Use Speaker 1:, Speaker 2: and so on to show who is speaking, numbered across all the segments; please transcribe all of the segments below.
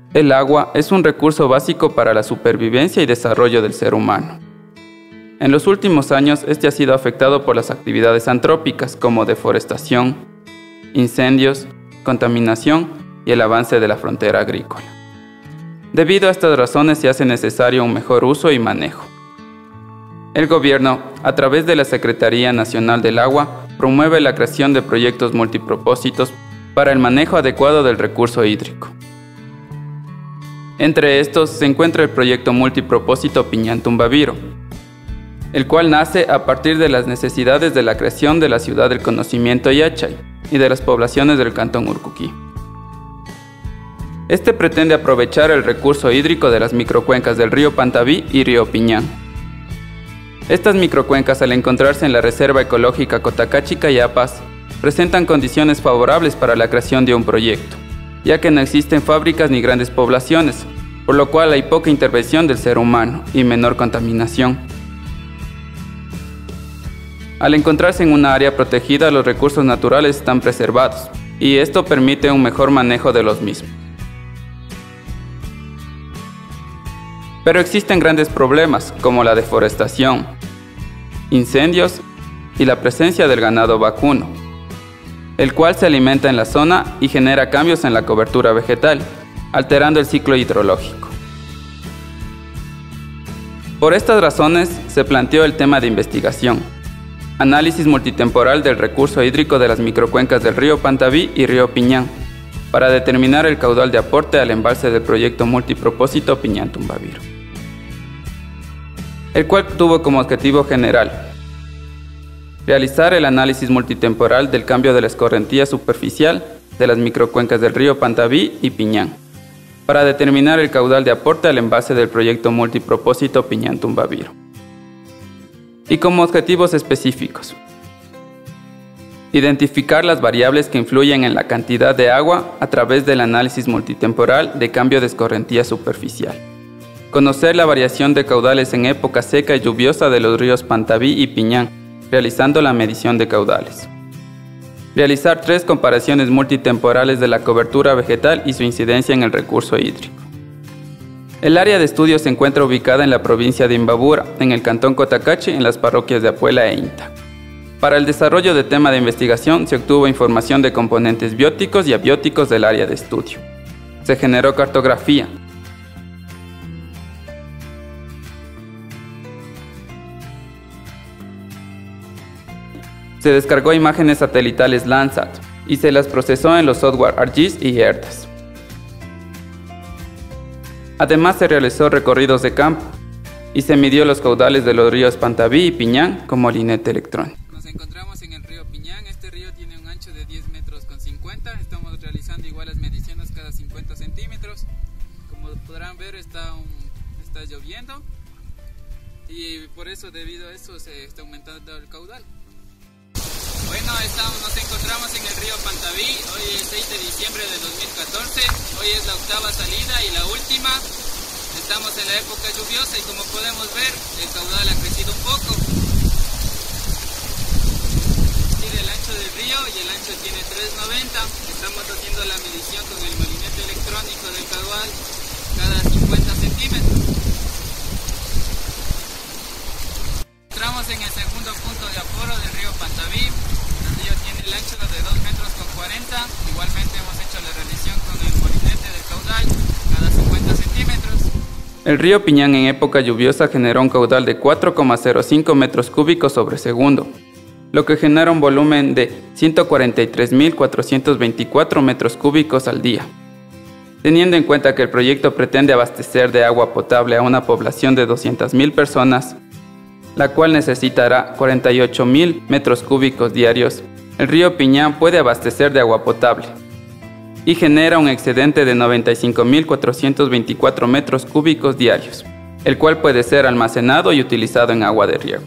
Speaker 1: El agua es un recurso básico para la supervivencia y desarrollo del ser humano. En los últimos años, este ha sido afectado por las actividades antrópicas como deforestación, incendios, contaminación y el avance de la frontera agrícola. Debido a estas razones se hace necesario un mejor uso y manejo. El gobierno, a través de la Secretaría Nacional del Agua, promueve la creación de proyectos multipropósitos para el manejo adecuado del recurso hídrico. Entre estos se encuentra el proyecto multipropósito Piñán-Tumbaviro, el cual nace a partir de las necesidades de la creación de la ciudad del conocimiento Yachay y de las poblaciones del cantón Urcuquí. Este pretende aprovechar el recurso hídrico de las microcuencas del río Pantaví y río Piñán. Estas microcuencas, al encontrarse en la Reserva Ecológica Cotacachi-Cayapas, presentan condiciones favorables para la creación de un proyecto, ya que no existen fábricas ni grandes poblaciones, por lo cual hay poca intervención del ser humano y menor contaminación. Al encontrarse en una área protegida, los recursos naturales están preservados, y esto permite un mejor manejo de los mismos. Pero existen grandes problemas, como la deforestación, incendios y la presencia del ganado vacuno, el cual se alimenta en la zona y genera cambios en la cobertura vegetal, alterando el ciclo hidrológico. Por estas razones se planteó el tema de investigación, análisis multitemporal del recurso hídrico de las microcuencas del río Pantaví y río Piñán, para determinar el caudal de aporte al embalse del proyecto multipropósito Piñán-Tumbaviro, el cual tuvo como objetivo general realizar el análisis multitemporal del cambio de la escorrentía superficial de las microcuencas del río Pantaví y Piñán, para determinar el caudal de aporte al embalse del proyecto multipropósito Piñán-Tumbaviro. Y como objetivos específicos: identificar las variables que influyen en la cantidad de agua a través del análisis multitemporal de cambio de escorrentía superficial. Conocer la variación de caudales en época seca y lluviosa de los ríos Pantaví y Piñán, realizando la medición de caudales. Realizar 3 comparaciones multitemporales de la cobertura vegetal y su incidencia en el recurso hídrico. El área de estudio se encuentra ubicada en la provincia de Imbabura, en el cantón Cotacachi, en las parroquias de Apuela e Inta. Para el desarrollo del tema de investigación se obtuvo información de componentes bióticos y abióticos del área de estudio. Se generó cartografía. Se descargó imágenes satelitales Landsat y se las procesó en los software ArcGIS y ERDAS. Además se realizó recorridos de campo y se midió los caudales de los ríos Pantaví y Piñán con molinete electrónico.
Speaker 2: Nos encontramos en el río Piñán. Este río tiene un ancho de 10 metros con 50. Estamos realizando igual las mediciones cada 50 centímetros. Como podrán ver, está lloviendo y por eso, debido a eso, se está aumentando el caudal. Bueno, nos encontramos en el río Pantaví. Hoy es 6 de diciembre de 2014. Hoy es la 8ª salida y la última. Estamos en la época lluviosa y como podemos ver, el caudal ha crecido un poco. Mide el ancho del río y el ancho tiene 3,90. Estamos haciendo la medición con el molinete electrónico del caudal cada 50 centímetros. Entramos en el segundo punto de aforo del río Pantaví. El río tiene el ancho de 2 metros con 40. Igualmente hemos hecho la revisión con el molinete del caudal cada 50 centímetros.
Speaker 1: El río Piñán en época lluviosa generó un caudal de 4,05 metros cúbicos sobre segundo, lo que genera un volumen de 143.424 metros cúbicos al día. Teniendo en cuenta que el proyecto pretende abastecer de agua potable a una población de 200.000 personas, la cual necesitará 48.000 metros cúbicos diarios, el río Piñán puede abastecer de agua potable y genera un excedente de 95.424 metros cúbicos diarios, el cual puede ser almacenado y utilizado en agua de riego.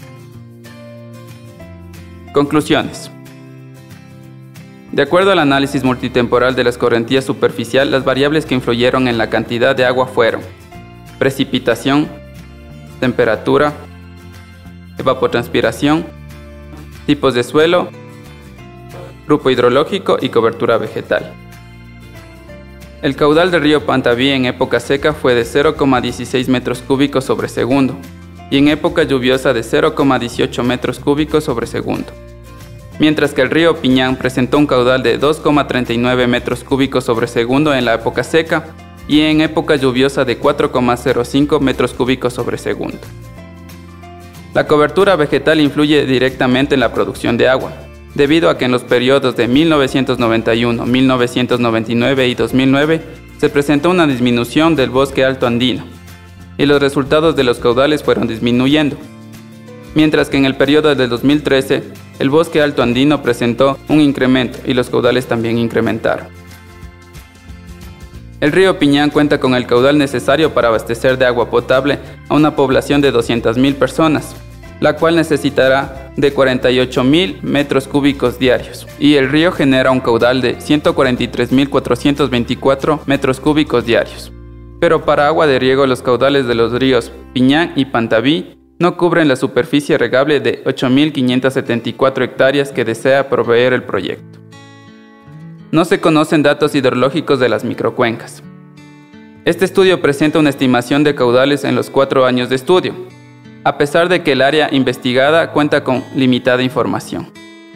Speaker 1: Conclusiones. De acuerdo al análisis multitemporal de la escorrentía superficial, las variables que influyeron en la cantidad de agua fueron precipitación, temperatura, evapotranspiración, tipos de suelo, grupo hidrológico y cobertura vegetal. El caudal del río Pantaví en época seca fue de 0,16 metros cúbicos sobre segundo y en época lluviosa de 0,18 metros cúbicos sobre segundo, mientras que el río Piñán presentó un caudal de 2,39 metros cúbicos sobre segundo en la época seca y en época lluviosa de 4,05 metros cúbicos sobre segundo. La cobertura vegetal influye directamente en la producción de agua, debido a que en los periodos de 1991, 1999 y 2009 se presentó una disminución del bosque alto andino, y los resultados de los caudales fueron disminuyendo, mientras que en el periodo de 2013 el bosque alto andino presentó un incremento y los caudales también incrementaron. El río Piñán cuenta con el caudal necesario para abastecer de agua potable a una población de 200.000 personas, la cual necesitará de 48.000 metros cúbicos diarios, y el río genera un caudal de 143.424 metros cúbicos diarios. Pero para agua de riego, los caudales de los ríos Piñán y Pantaví no cubren la superficie regable de 8.574 hectáreas que desea proveer el proyecto. No se conocen datos hidrológicos de las microcuencas. Este estudio presenta una estimación de caudales en los 4 años de estudio, a pesar de que el área investigada cuenta con limitada información.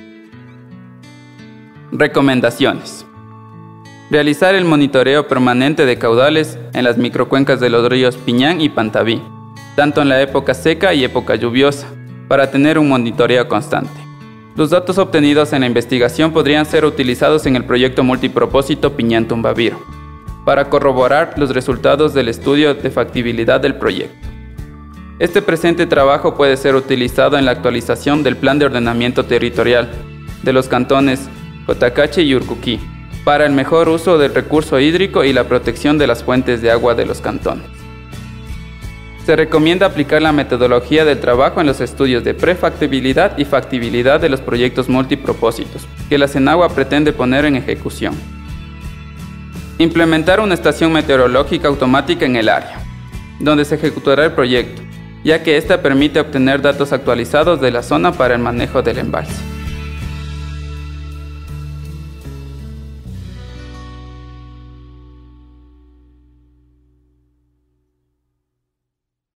Speaker 1: Recomendaciones. Realizar el monitoreo permanente de caudales en las microcuencas de los ríos Piñán y Pantaví, tanto en la época seca y época lluviosa, para tener un monitoreo constante. Los datos obtenidos en la investigación podrían ser utilizados en el proyecto multipropósito Piñán-Tumbaviro, para corroborar los resultados del estudio de factibilidad del proyecto. Este presente trabajo puede ser utilizado en la actualización del Plan de Ordenamiento Territorial de los cantones Cotacachi y Urcuquí para el mejor uso del recurso hídrico y la protección de las fuentes de agua de los cantones. Se recomienda aplicar la metodología del trabajo en los estudios de prefactibilidad y factibilidad de los proyectos multipropósitos que la SENAGUA pretende poner en ejecución. Implementar una estación meteorológica automática en el área, donde se ejecutará el proyecto, ya que ésta permite obtener datos actualizados de la zona para el manejo del embalse.